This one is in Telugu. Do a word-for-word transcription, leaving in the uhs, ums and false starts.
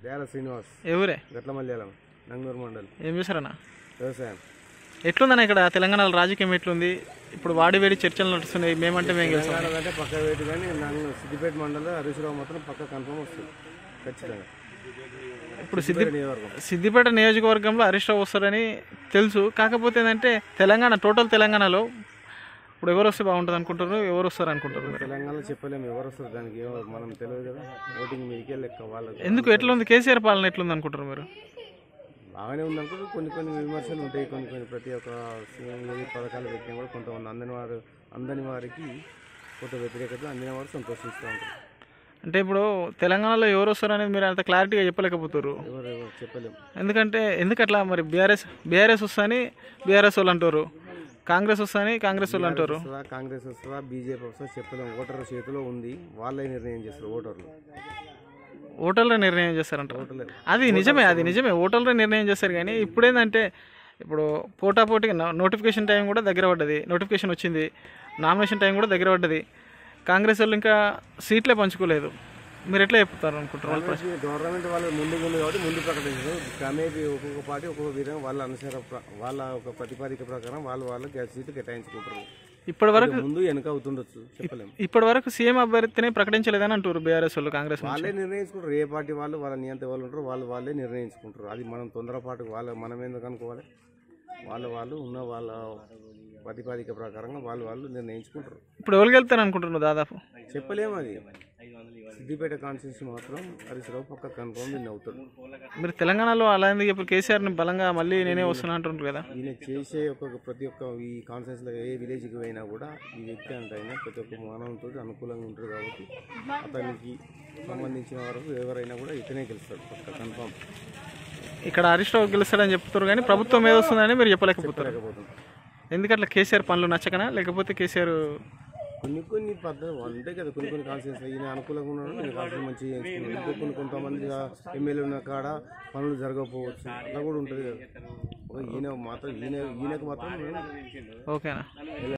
దేల శ్రీనివాస్. ఎవరే? గట్ల మల్యాలం, నంగనూరు మండలి. ఏం చేశారన్న? వ్యవసాయం. ఎట్లుందన్న ఇక్కడ తెలంగాణలో రాజకీయం ఎట్లుంది? ఇప్పుడు వాడి వేడి చర్చలు నడుస్తున్నాయి, మేమంటే మేము గెలుస్తాం అంటే పక్క వేటు, కానీ నన్ను సిద్దిపేట మండలం హరీష్ రావు మాత్రం పక్క కన్ఫర్మ్ వస్తుంది ఖచ్చితంగా. ఇప్పుడు సిద్ది సిద్దిపేట నియోజకవర్గంలో హరీష్ రావు వస్తారని తెలుసు. కాకపోతే ఏంటంటే తెలంగాణ టోటల్ తెలంగాణలో ఇప్పుడు ఎవరు వస్తే బాగుంటుంది అనుకుంటారు, ఎవరు వస్తారు అనుకుంటారు? తెలంగాణలో చెప్పలేము ఎవరు వస్తారు, దానికి మనం తెలియదు కదా. ఓటింగ్ మీకే లెక్క వాళ్ళకి. ఎందుకు ఎట్లా ఉంది కేసీఆర్ పాలన ఎట్లుంది అనుకుంటారు మీరు? బాగానే ఉందనుకుంటే కొన్ని కొన్ని విమర్శలు ఉంటాయి, కొన్ని కొన్ని ప్రతి ఒక్క పథకాలు పెట్టినా కూడా కొంతమంది అందని వారు అందని వారికి కొంత వ్యతిరేకత, అందిన వారు సంతోషిస్తూ ఉంటారు. అంటే ఇప్పుడు తెలంగాణలో ఎవరు వస్తారు అనేది మీరు అంత క్లారిటీగా చెప్పలేకపోతారు. ఎవరు చెప్పలేము. ఎందుకంటే ఎందుకట్లా మరి బీఆర్ఎస్ బీఆర్ఎస్ వస్తాని బీఆర్ఎస్ వాళ్ళు అంటారు, కాంగ్రెస్ వస్తాని కాంగ్రెస్ వాళ్ళు అంటారు. కాంగ్రెస్ వస్తుందా బీజేపీ వస్తుందా చెప్పలేము. ఓటర్ల చేతిలో ఉంది, వాళ్ళే నిర్ణయం చేస్తారు. ఓటర్లు ఓటర్లే నిర్ణయం చేస్తారంటారు. అది నిజమే, అది నిజమే, ఓటర్లే నిర్ణయం చేస్తారు. కానీ ఇప్పుడు ఏంటంటే ఇప్పుడు పోటాపోటీ నోటిఫికేషన్ టైం కూడా దగ్గర పడ్డది, నోటిఫికేషన్ వచ్చింది, నామినేషన్ టైం కూడా దగ్గర పడ్డది. కాంగ్రెస్ వాళ్ళు ఇంకా సీట్లే పంచుకోలేదు. మీరు ఎట్లా చెప్తారు అనుకుంటారు? గవర్నమెంట్ వాళ్ళు ముందు ఉంది కాబట్టి ముందు ప్రకటించారు. కమేపీ ఒక్కొక్క పార్టీ ఒక్కొక్క విధంగా వాళ్ళ అనుసార వాళ్ళ ఒక ప్రతిపాదిక ప్రకారం వాళ్ళు వాళ్ళు సీట్లు కేటాయించుకుంటారు. ఇప్పటి వరకు ముందు వెనక అవుతుండొచ్చు, చెప్పలేము. ఇప్పటి వరకు సీఎం అభ్యర్థిని ప్రకటించలేదని అంటారు బీఆర్ఎస్ వాళ్ళు. కాంగ్రెస్ వాళ్ళే నిర్ణయించుకుంటారు. ఏ పార్టీ వాళ్ళు వాళ్ళ నియంత వాళ్ళు ఉంటారు, వాళ్ళు వాళ్ళే నిర్ణయించుకుంటారు. అది మనం తొందరపాటు వాళ్ళ మనం ఎందుకు అనుకోవాలి. వాళ్ళ వాళ్ళు ఉన్న వాళ్ళ ప్రతిపాదిక ప్రకారంగా వాళ్ళు వాళ్ళు నిర్ణయించుకుంటారు. ఇప్పుడు ఎవరికి వెళ్తాను అనుకుంటున్నారు? దాదాపు చెప్పలేము. అది సిద్దిపేట కాన్స్టిట్యూన్సీ మాత్రం హరీష్ రావు పక్క కన్ఫర్మ్ విన్ అవుతాడు. మీరు తెలంగాణలో అలా ఎందుకు ఇప్పుడు కేసీఆర్ని బలంగా మళ్ళీ నేనే వస్తున్నా అంటున్నారు కదా? ఈయన చేసే ఒక్కొక్క ప్రతి ఒక్క ఈ కాన్స్టిట్యూన్సీలో ఏ విలేజ్కి పోయినా కూడా ఈ వ్యక్తి అంటే అయినా ప్రతి ఒక్క మానవంతో అనుకూలంగా ఉంటారు కాబట్టి అతనికి సంబంధించిన వరకు ఎవరైనా కూడా ఇతనే గెలుస్తాడు పక్క కన్ఫర్మ్. ఇక్కడ హరీష్ రావు గెలుస్తాడని చెప్తారు కానీ ప్రభుత్వం ఏది వస్తుందని మీరు చెప్పలేకపోతారు. ఎందుకట్లా కేసీఆర్ పనులు నచ్చకనా, లేకపోతే కేసీఆర్ కొన్ని కొన్ని పద్ధతులు ఉంటాయి కదా. కొన్ని కొన్ని కాన్స్టిట్యూన్సీ ఈయన అనుకూలంగా ఉన్నాడు, నేను కాన్స్టిట్యూన్సీ మంచిగా చేయించుకున్నాను. ఇంకో కొన్ని కొంతమంది ఎమ్మెల్యే ఉన్న కాడ పనులు జరగకపోవచ్చు, అట్లా కూడా ఉంటుంది కదా. ఈయన మాత్రం ఈయన ఈయనకు మాత్రం ఓకేనా.